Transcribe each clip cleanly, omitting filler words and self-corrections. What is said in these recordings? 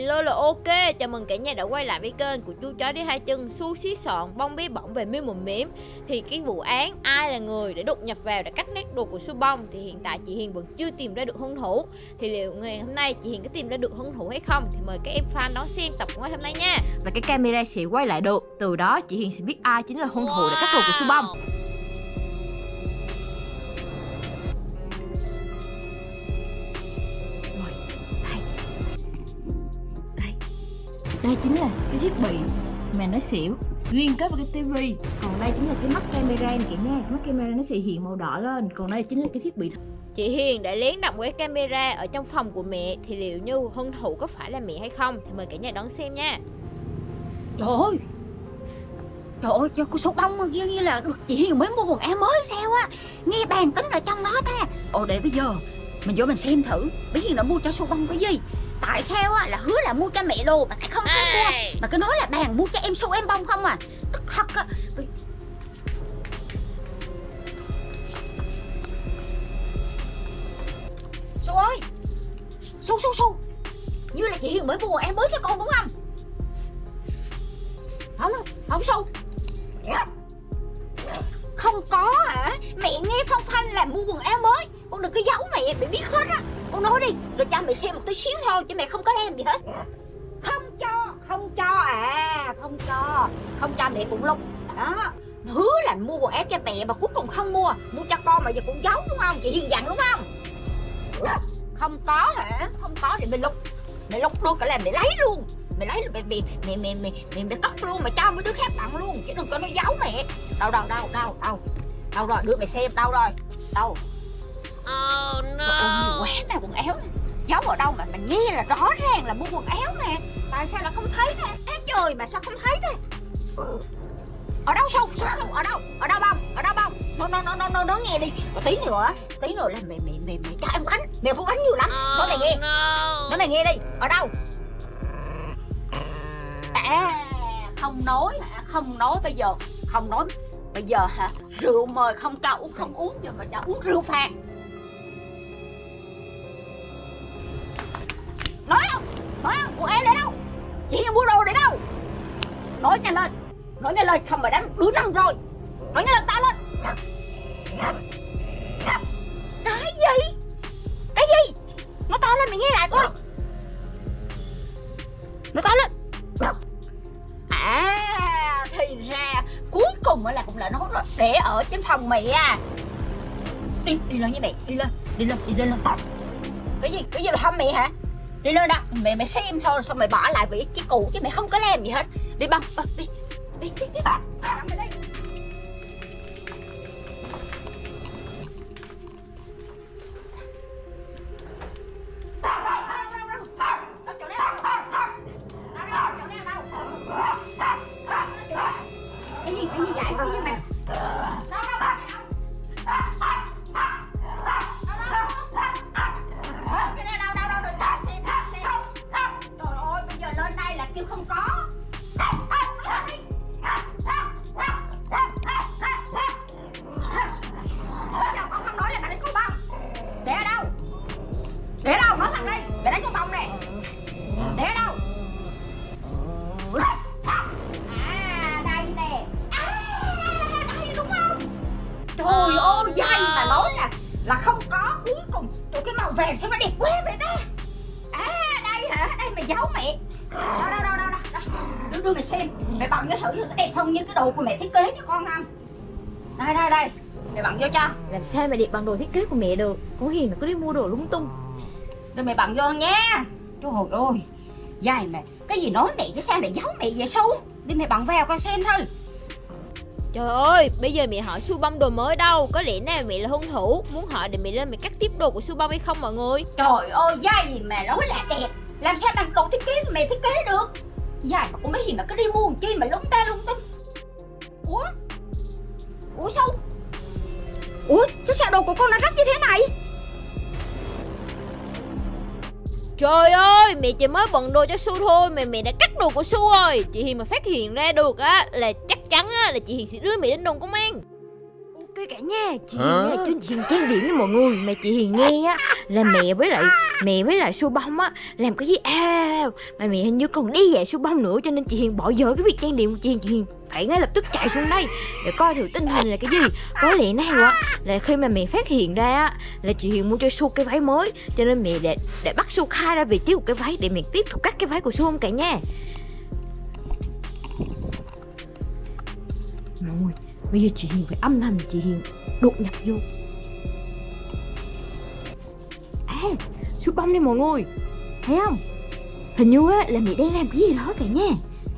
luôn là ok. Chào mừng cả nhà đã quay lại với kênh của chú chó đi hai chân, Su xí sọn, bông bí bỏng về miêu mồm miếm. Thì cái vụ án ai là người để đột nhập vào để cắt nét đồ của Su Bông thì hiện tại chị Hiền vẫn chưa tìm ra được hung thủ. Thì liệu ngày hôm nay chị Hiền có tìm ra được hung thủ hay không thì mời các em fan đón xem tập của ngày hôm nay nha. Và cái camera sẽ quay lại được, từ đó chị Hiền sẽ biết ai chính là hung thủ để cắt đồ của Su Bông. Đây chính là cái thiết bị mà nó xỉu liên kết với cái tivi. Còn đây chính là cái mắt camera này cả nhà. Mắt camera nó sẽ hiện màu đỏ lên. Còn đây chính là cái thiết bị. Chị Hiền đã lén đặt một cái camera ở trong phòng của mẹ. Thì liệu như hung thủ có phải là mẹ hay không thì mời cả nhà đón xem nha. Trời ơi, cho cô Su Bông như là được chị Hiền mới mua quần áo mới sao á. Nghe bàn tính ở trong đó ta. Để bây giờ mình vô mình xem thử bé Hiền đã mua cho Su Bông cái gì. Tại sao á là hứa là mua cho mẹ đồ mà tại không thấy mua, mà cứ nói là bàn mua cho em Su em Bông không à. Tức thật á. Su ơi, Su như là chị Hiền mới mua quần áo mới cho con đúng không? Không Su. Không có hả? Mẹ nghe phong phanh là mua quần áo mới. Con đừng có giấu mẹ biết hết á. Con nói đi, rồi cho mẹ xem một tí xíu thôi, chứ mẹ không có làm gì hết. Không cho mẹ cũng lúc đó. Hứa là mua quần áo cho mẹ mà cuối cùng không mua. Mua cho con mà giờ cũng giấu đúng không? Chị Hiền dặn đúng không? Không có hả? Không có thì mẹ lúc luôn cả làm mẹ lấy luôn. Mẹ lấy là mẹ cất luôn, mẹ cho mấy đứa khác tặng luôn, chứ đừng có nói giấu mẹ. Đâu rồi, đưa mẹ xem, đâu rồi? Đâu? Oh no. Nhiều quá mà quần áo này. Giấu ở đâu mà mình nghe là rõ ràng là mua quần áo nè. Tại sao là không thấy nè? Trời mà sao không thấy nè? Ở đâu Su? Ở đâu Bông? Nó nghe đi. Rồi tí nữa là mẹ cho em bánh. Mẹ có bánh nhiều lắm. Nói mày nghe. Nói mày nghe đi. Ở đâu? Không nói hả? Không nói bây giờ. Không nói. Bây giờ hả? Rượu mời không cho uống, không uống giờ mà cho uống rượu phạt. Nói không? Quần áo để đâu? Chị Hiền mua đồ để đâu? Nói nhanh lên, không mà đánh đứa năm rồi. Nói nhanh lên, ta lên. Cái gì? Nó to lên mày nghe lại coi. Nó to lên. Thì ra cuối cùng là cũng là nó để ở trên phòng mẹ à. Đi lên với mẹ, đi lên. Cái gì là hâm mẹ hả? Đi lên đó, mẹ xem thôi, xong mày bỏ lại vị cái cũ chứ mẹ không có làm gì hết. Đi Bông, đi bà. Cái gì vậy? Cái gì mày? Không có. Bây giờ con không nói là mày đánh con Bông. Để ở đâu? Nói thẳng đi. Mày đánh con Bông nè. Để ở đâu? Đây nè. Đây đúng không? Trời ơi, dây mà nói là không có. Cuối cùng tụi cái màu vàng sao mà đẹp quá vậy ta? Đây hả? Đây mày giấu mẹ. Đâu. Đưa mày xem. Mày bận cho thử có đẹp không như cái đồ của mẹ thiết kế cho con không? Đây. Mày bận vô cho. Làm sao mà đẹp bằng đồ thiết kế của mẹ được? Cô Hiền nó cứ đi mua đồ lung tung. Đưa mày bận vô nha. Trời ơi, dai mày. Cái gì nói mẹ chứ sao lại giấu mẹ vậy Su? Đi mày bận vào con xem thôi. Trời ơi, bây giờ mẹ hỏi Su Bông đồ mới đâu? Có lẽ nào mẹ là hung thủ? Muốn hỏi để mẹ lên mẹ cắt tiếp đồ của Su Bông hay không mọi người? Trời ơi, dai gì mà nói là đẹp. Làm sao bằng đồ thiết kế của mẹ thiết kế được? Dài mà con bé Hiền nó cứ đi mua chi mà lung ta lung tung. Ủa sao? Chứ sao đồ của con nó rách như thế này? Trời ơi, mẹ chỉ mới bận đồ cho Su thôi mà mẹ đã cắt đồ của Su rồi. Chị Hiền mà phát hiện ra được á là chắc chắn á là chị Hiền sẽ đưa mẹ đến đồn công an. Ok, cả nhà. Chị Hiền cho chị Hiền trang điểm với mọi người. Mà chị Hiền nghe á là mẹ với lại Su Bông á làm cái gì mà mẹ hình như còn đi dạy Su Bông nữa, cho nên chị Hiền bỏ dở cái việc trang điểm của chị Hiền phải ngay lập tức chạy xuống đây để coi thử tình hình là cái gì. Có lẽ nào á là khi mà mẹ phát hiện ra á là chị Hiền mua cho Su cái váy mới, cho nên mẹ để bắt Su khai ra vị trí của cái váy để mẹ tiếp tục cắt cái váy của Su không cả nhà. Mọi người, bây giờ chị Hiền phải âm thầm chị Hiền đột nhập vô. Su Bông đây mọi người, thấy không? Hình như á là mẹ đang làm cái gì đó cả nhà.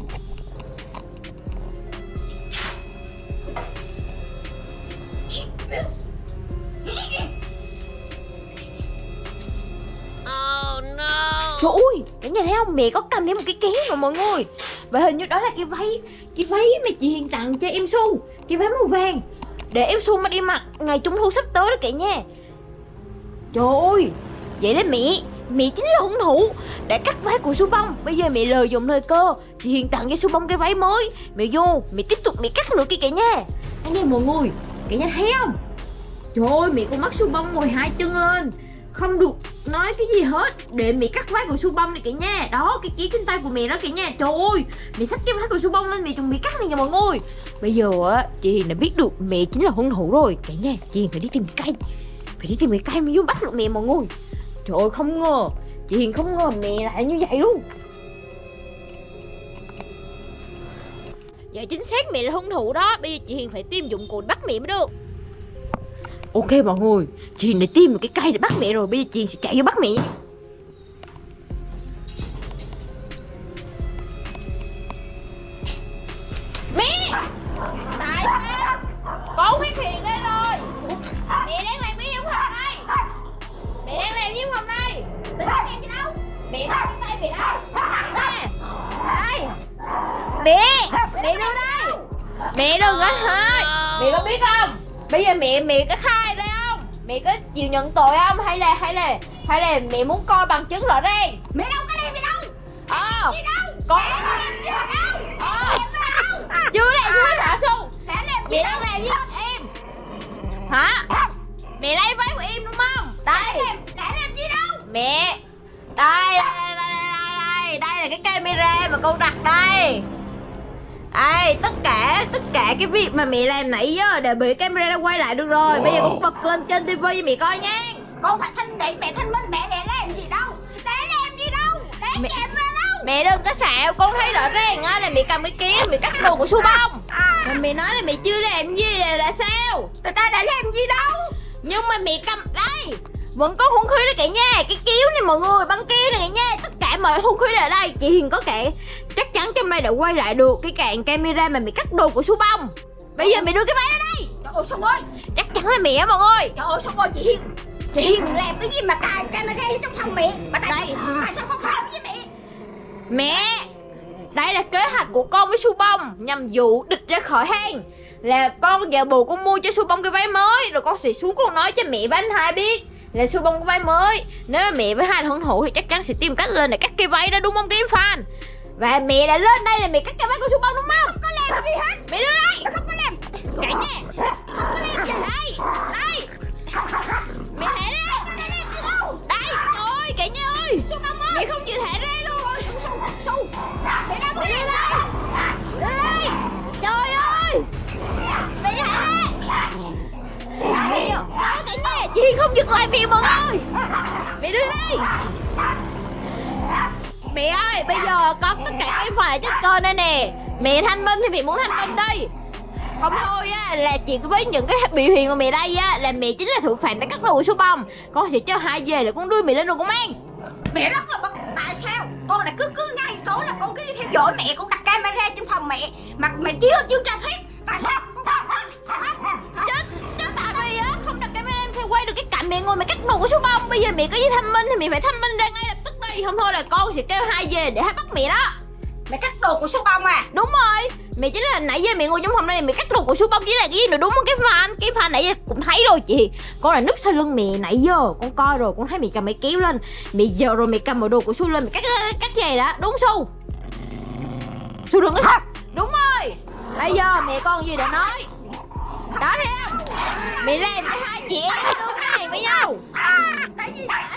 Trời ơi, cả nhà thấy không? Mẹ có cầm thêm một cái kéo mà mọi người. Và hình như đó là cái váy mà chị Hiền tặng cho em Su, cái váy màu vàng để em Su mà đi mặc ngày Trung thu sắp tới đó cả nhà. Trời ơi, vậy đó mẹ chính là hung thủ để cắt váy của Su Bông. Bây giờ mẹ lợi dụng thời cơ, chị Hiền tặng cho Su Bông cái váy mới, mẹ vô mẹ tiếp tục mẹ cắt nữa kia cả nhà. Anh em mọi người, cả nhà thấy không? Trời ơi, mẹ con mắt Su Bông ngồi hai chân lên, không được nói cái gì hết để mẹ cắt váy của Su Bông này cả nhà. Đó, cái kéo trên tay của mẹ đó cả nhà. Trời ơi, mẹ xách cái váy của Su Bông lên mẹ chuẩn bị cắt này nha mọi người. Bây giờ á chị Hiền đã biết được mẹ chính là hung thủ rồi cả nhà. Chị Hiền phải đi tìm cây, cái cây mới vô bắt được mẹ mọi người. Trời ơi, không ngờ, chị Hiền không ngờ mẹ lại như vậy luôn. Dạ chính xác, mẹ là hung thủ đó. Bây giờ chị Hiền phải tìm dụng cụ để bắt mẹ mới được. Ok mọi người, chị Hiền đã tìm được cái cây để bắt mẹ rồi. Bây giờ chị Hiền sẽ chạy vô bắt mẹ. Mẹ! Tại sao? Con phát hiện đây rồi. Mẹ đang làm gì trong phòng đây? Mẹ đang làm gì trong phòng đây? Mẹ đang làm gì đâu? Mẹ đang cái tay mẹ đâu? Nè! Đây! Mẹ đưa đây! Mẹ đừng có hết. Mẹ có biết không? Bây giờ mẹ có khai đây không? Mẹ có chịu nhận tội không? Hay là mẹ muốn coi bằng chứng rõ ràng? Mẹ đâu có làm gì đâu. Gì đâu? Con làm gì đâu? chưa làm gì hết hả Su? Đã làm gì Mẹ đang làm gì em? Hả? Mẹ lấy váy của em đúng không? Đây. Đã làm gì đâu? Mẹ. Đây là cái camera mà con đặt đây. Đây, tất cả cái việc mà mẹ làm nãy giờ đều bị camera đã quay lại được rồi. Bây giờ con bật lên trên tivi cho mẹ coi nha. Con phải để mẹ thanh minh, mẹ đã làm gì đâu? Đã làm gì đâu? Đã chạm vào đâu? Mẹ đừng có xạo, con thấy rõ ràng á là mẹ cầm cái kéo mẹ cắt đồ của Su Bông. Mà mẹ nói là mẹ chưa làm gì là sao? Ta đã làm gì đâu? Nhưng mà mẹ cầm đây, vẫn có hung khí đó cả nhà. Cái kéo này mọi người, băng kia này cả nhà, tất cả mọi hung khí đều ở đây. Chị Hiền có kệ, chắc chắn trong đây đã quay lại được cái cạn camera mà mẹ cắt đồ của Su Bông. Bây giờ mẹ đưa cái máy ra đây. Trời ơi Su ơi, chắc chắn là mẹ á mọi người. trời ơi Su ơi, chị Hiền làm cái gì mà cài camera trong phòng mẹ? Mà tại sao không hỏi với mẹ? Mẹ, đây là kế hoạch của con với Su Bông nhằm dụ địch ra khỏi hang. Là con giả bộ con mua cho Su Bông cái váy mới, rồi con sẽ xuống con nói cho mẹ và anh hai biết là Su Bông cái váy mới. Nếu mà mẹ với hai là hung thủ thì chắc chắn sẽ tìm cách lên để cắt cái váy đó, đúng không Kim Fan? Và mẹ đã lên đây là mẹ cắt cái váy của Su Bông đúng không? Không có làm gì hết. Mẹ đưa đây. Không có làm. Cả nhà, không có làm gì. Đây. Mẹ thả ra. Đây, trời ơi, cả nhà ơi. Su Bông ơi. Mẹ không chịu thả ra luôn. Su. Mẹ đâu có Mẹ đưa làm. đây. Đưa đây. Trời ơi. Mẹ thả ra. Đó cả nhà, chị Hiền không dừng lại mẹ mọi người. Mẹ đưa đây. Mẹ ơi, bây giờ có tất cả các phải trên kênh đây nè. Mẹ thanh minh thì mẹ muốn thanh minh đi. Không thôi á, là chỉ với những cái biểu hiện của mẹ đây á, là mẹ chính là thủ phạm đã cắt đầu của Su Bông. Con sẽ cho hai về để con đưa mẹ lên đồn công an. Mẹ rất là bất. Tại sao con lại cứ ngày tối là con cứ đi theo dõi mẹ, cũng đặt camera trên phòng mẹ mà mẹ chưa cho phép? Tại sao con chứ tại vì á không đặt camera em sẽ quay được cái cảnh mẹ ngồi mẹ cắt đồ của Su Bông. Bây giờ mẹ có gì thanh minh thì mẹ phải thanh minh ra ngay lập tức đi, không thôi là con sẽ kêu hai về để hai bắt mẹ đó. mẹ cắt đồ của Su Bông à? Đúng rồi, mẹ chính là nãy giờ mẹ ngồi trong phòng đây mẹ cắt đồ của Su Bông, chỉ là cái gì nữa đúng không cái fan nãy giờ cũng thấy rồi chị. Con là núp sau lưng mẹ nãy giờ con coi rồi, con thấy mẹ cầm mẹ kéo lên mẹ giờ rồi mẹ cầm mọi đồ của Su lên mẹ cắt về đó, đúng Su đừng có thật. Đúng rồi, bây giờ mẹ con gì đã nói Đó thấy không? Mẹ làm với hai chị em tương này với nhau. Cái gì vậy?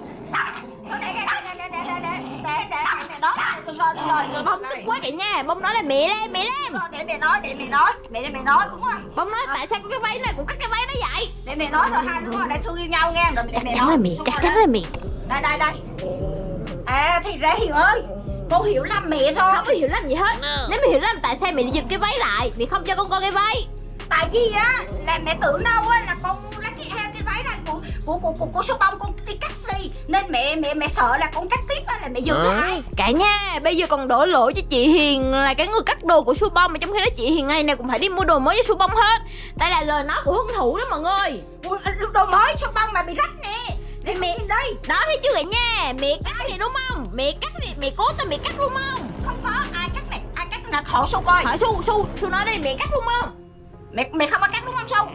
Để đó, đừng rồi. Bông tức quá cả nhà, bông nói là mẹ làm. Để mẹ nói đúng không? Bông nói tại sao có cái váy này cũng cắt cái váy nó vậy? Để mẹ nói rồi hai đứa con đang thương yêu nhau nghe. Rồi để mẹ Chắc chắn là mẹ, chắc chắn là mẹ. Đây. À thì ra Hiền ơi, con hiểu lầm mẹ thôi. Không có hiểu lầm gì hết. Nếu mẹ hiểu lầm tại sao mẹ lại giật cái váy lại? Mẹ không cho con coi cái váy. Tại vì á là mẹ tưởng đâu á là con lấy cái váy này của số bông con đi cắt đi, nên mẹ sợ là con cắt tiếp á là mẹ giật lại. Cả nhà bây giờ còn đổ lỗi cho chị Hiền là cái người cắt đồ của Su Bông, mà trong khi đó chị Hiền ngày nào cũng phải đi mua đồ mới với Su Bông hết. Đây là lời nói của hung thủ đó mọi người. Đồ mới số bông mà bị rách nè. Thì mẹ đây. Đó thấy chưa cả nhà, mẹ cắt thì đúng không? Mẹ cắt thì mẹ cố tình mẹ cắt đúng không? Không có ai cắt nè, hỏi Su coi. Hỏi Su nói đi, mẹ cắt đúng không? Mẹ không có cắt đúng không Su?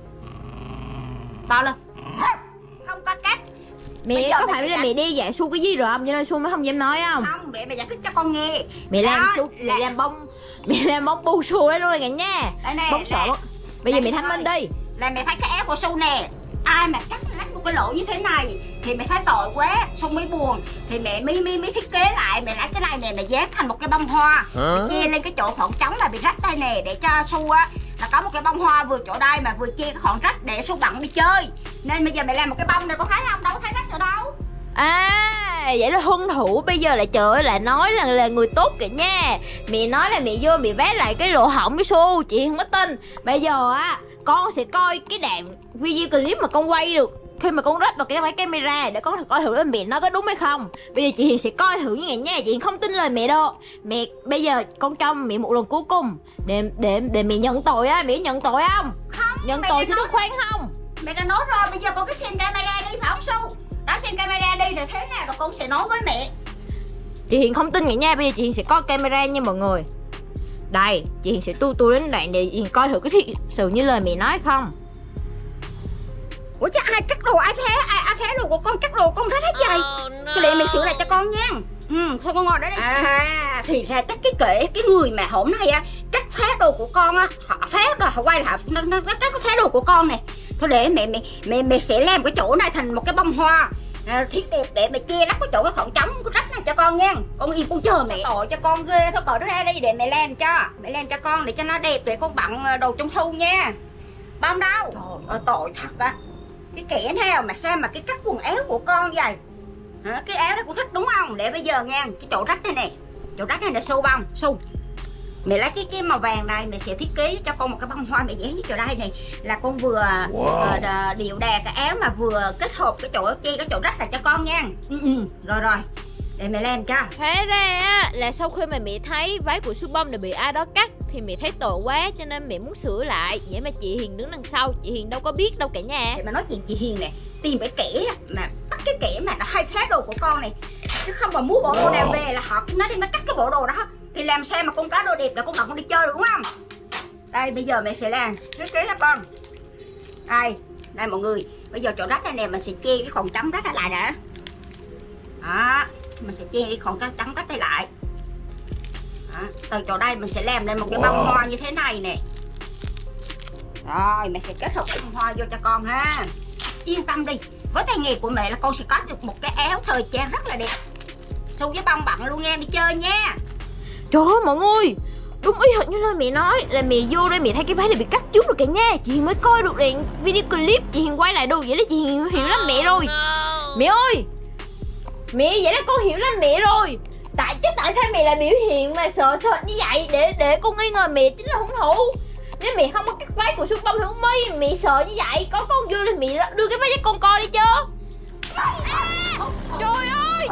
To lên. Không có cắt. Mẹ có phải là mẹ đi dạy Su cái gì rồi không? Cho nên Su mới không dám nói không? Không, để mẹ giải thích cho con nghe. Mẹ làm Su, mẹ làm bông bu Su ấy luôn rồi cả nhà. Bông sợ. Bây giờ mẹ thanh minh đi. Là mẹ thấy cái áo của Su nè, ai mà cắt lách một cái lỗ như thế này thì mẹ thấy tội quá, Su mới buồn. Thì mẹ mới thiết kế lại, mẹ lấy cái này nè, mẹ dán thành một cái bông hoa, mẹ che lên cái chỗ khoảng trống là bị rách đây nè, để cho Su á là có một cái bông hoa vừa chỗ đây mà vừa che cái khoảng rách để Su bận đi chơi. Nên bây giờ mẹ làm một cái bông này, con thấy không? Đâu có thấy rách ở đâu. À vậy là hung thủ bây giờ lại trời ơi lại nói là người tốt kìa nha. Mẹ nói là mẹ vô mẹ vé lại cái lỗ hổng với Su, chị không có tin. Bây giờ á con sẽ coi cái đoạn video clip mà con quay được khi mà con rớt vào cái máy camera để con coi thử là mẹ nói có đúng hay không. Bây giờ chị Hiền sẽ coi thử như vậy nha. Chị Hiền không tin lời mẹ đâu. Mẹ bây giờ con cho mẹ một lần cuối cùng để mẹ nhận tội á. Mẹ nhận tội không? Không. Nhận tội sẽ được khoan không? Mẹ đã nói rồi, bây giờ con cứ xem camera đi phải không Su? Đó, xem camera đi rồi thế nào rồi con sẽ nói với mẹ. Chị Hiền không tin vậy nha. Bây giờ chị Hiền sẽ coi camera nha mọi người. Đây, chị Hiền sẽ tu đến đoạn để chị Hiền coi thử cái thiệt sự như lời mẹ nói không. Ủa chứ ai cắt đồ, ai phá đồ của con, cắt đồ con hết vậy? Cái để mẹ sửa lại cho con nha. Thôi con ngồi đó đi. À thì ra chắc cái người mà hôm nay á cắt phá đồ của con á, họ phá đồ, họ quay lại nó cắt phá đồ của con nè. Thôi để mẹ sẽ làm cái chỗ này thành một cái bông hoa thiết đẹp để mẹ che lắp cái chỗ cái khoảng trống cái rách này cho con nha. Con yên con chờ mẹ. Tội cho con ghê, thôi cởi nó ra đi để mẹ làm cho con để cho nó đẹp để con bận đồ trung thu nha. Bông đâu? Trời ơi tội thật á. Cái kẻ nào mà sao mà cái cắt quần áo của con vậy? Hả? Cái áo đó cũng thích đúng không? Để bây giờ nha, cái chỗ rách này nè, chỗ rách này là Su bông, Su. Mẹ lấy cái màu vàng này, mẹ sẽ thiết kế cho con một cái bông hoa mẹ dán với chỗ đây này. Là con vừa điệu đà cái áo mà vừa kết hợp cái chỗ che cái chỗ rách là cho con nha. Rồi. Để mẹ làm cho. Hóa ra á là sau khi mà mẹ thấy váy của Su Bông đã bị ai đó cắt thì mẹ thấy tội quá cho nên mẹ muốn sửa lại. Vậy mà chị Hiền đứng đằng sau, chị Hiền đâu có biết đâu cả nhà. Để mà nói chuyện chị Hiền nè, tìm cái kẻ mà bắt cái kẻ mà nó hay phá đồ của con này, chứ không mà mua bộ đồ nào về là họ nó đi nó cắt cái bộ đồ đó thì làm sao mà con có đồ đẹp là con đọc con đi chơi được đúng không? Đây bây giờ mẹ sẽ làm thiết kế cho con. Đây mọi người, bây giờ chỗ rách này nè mình sẽ che cái khoảng trống rách lại đã. Đó, mình sẽ che cái khoảng trống rách đây lại. Đó, từ chỗ đây mình sẽ làm lên một cái bông hoa như thế này nè. Rồi, mẹ sẽ kết hợp bông hoa vô cho con ha. Yên tâm đi, với tay nghề của mẹ là con sẽ có được một cái áo thời trang rất là đẹp. Su với bông bận luôn nha, đi chơi nha. Trời ơi mọi người, đúng ý hệt như lời mẹ nói. Là mẹ vô đây mẹ thấy cái váy này bị cắt trước rồi cả nhà. Chị Hiền mới coi được đoạn video clip. Chị Hiền quay lại đâu vậy là chị Hiền hiểu lắm mẹ rồi. Mẹ ơi, mẹ vậy là con hiểu lắm mẹ rồi. Tại sao mẹ lại biểu hiện mà sợ như vậy để con nghi ngờ mẹ chính là hung thủ. Nếu mẹ không có cắt váy của Su Bông thì không mi mẹ sợ như vậy. Có con vô thì mẹ đưa cái váy cho con coi đi chưa. Trời ơi.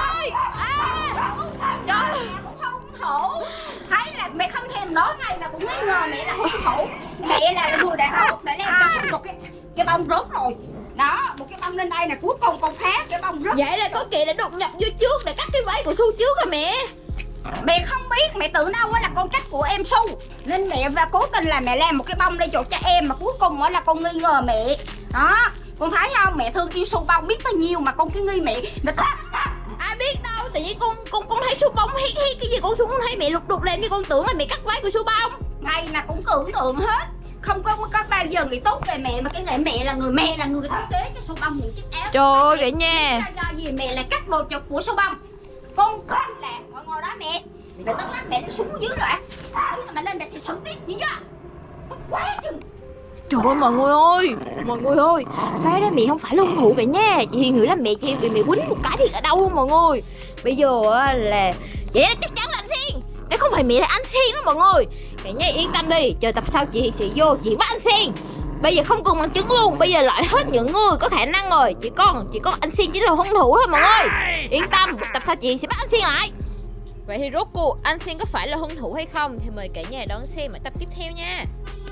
Trời hung thủ. Thấy là mẹ không thèm nói ngày là cũng nghi ngờ mẹ là hung thủ. Mẹ là người đàn ông để làm cho Su một cái bông rớt rồi. Đó, một cái bông lên đây là cuối cùng con phá cái bông rớt. Vậy là có kẻ đã đột nhập vô trước để cắt cái váy của Su trước hả mẹ? Mẹ không biết, mẹ tưởng đâu là con cắt của em Su. Nên mẹ và cố tình là mẹ làm một cái bông đây chỗ cho em mà cuối cùng là con nghi ngờ mẹ. Đó, con thấy không, mẹ thương yêu Su Bông biết bao nhiêu mà con cứ nghi mẹ. Ai biết đâu, tại vì con thấy Su Bông hay cái gì con xuống con thấy mẹ lục đục làm như con tưởng là mẹ cắt váy của Su Bông. Ngày nào cũng tưởng tượng hết. không có bao giờ nghĩ tốt về mẹ, mà cái ngày mẹ là người thiết kế cho Sô Bông những chiếc áo. Trời ơi cả nhà. Do gì mẹ lại cắt đồ của Sô Bông? Con là ngồi đó mẹ. Mẹ tức lắm, mẹ đi xuống dưới rồi. Thứ mà lên mẹ sẽ xử tiếp như chưa? Tức quá chừng. Trời ơi mọi người ơi, cái đó mẹ không phải là hung thủ cả nha. Chị Hiền nghĩ là mẹ chị bị mẹ quýnh một cái thì ở đâu không mọi người. Bây giờ là vậy là chắc chắn là anh Xiên. Đấy không phải mẹ là anh Xiên đó mọi người. Cả nhà yên tâm đi, chờ tập sau chị Hiền sẽ vô chị bắt anh Xiên. Bây giờ không cần bằng chứng luôn, bây giờ loại hết những người có khả năng rồi. Chỉ còn anh Xiên chỉ là hung thủ thôi mọi người. Yên tâm, tập sau chị Hiền sẽ bắt anh Xiên lại. Vậy thì rốt cuộc anh Xiên có phải là hung thủ hay không thì mời cả nhà đón xem ở tập tiếp theo nha.